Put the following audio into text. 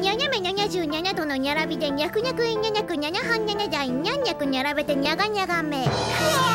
にゃにゃめ77度のにゃらびでにゃくにゃくいにゃにゃくにゃにゃはんにゃにゃだいにゃんにゃくにゃらべてにゃがにゃがめ。